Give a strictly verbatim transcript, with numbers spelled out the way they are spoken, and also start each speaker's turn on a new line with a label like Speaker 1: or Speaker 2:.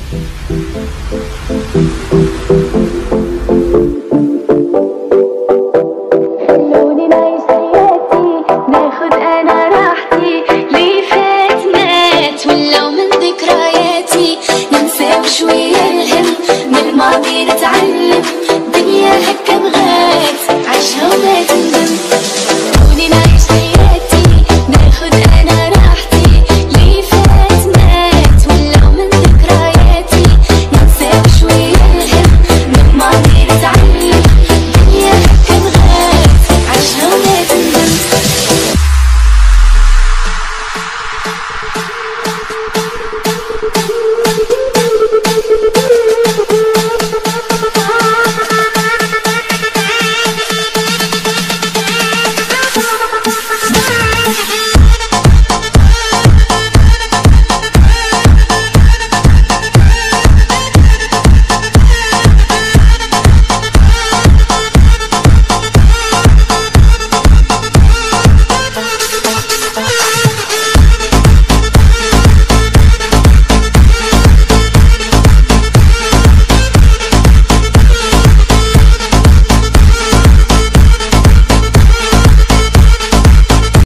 Speaker 1: خلوني نعيش حياتي، ناخد انا راحتي، لي فات مات ولو من ذكرياتي، ننسى بشوية الهم، من الماضي نتعلم، دنيا هكا بغات عيشها وبات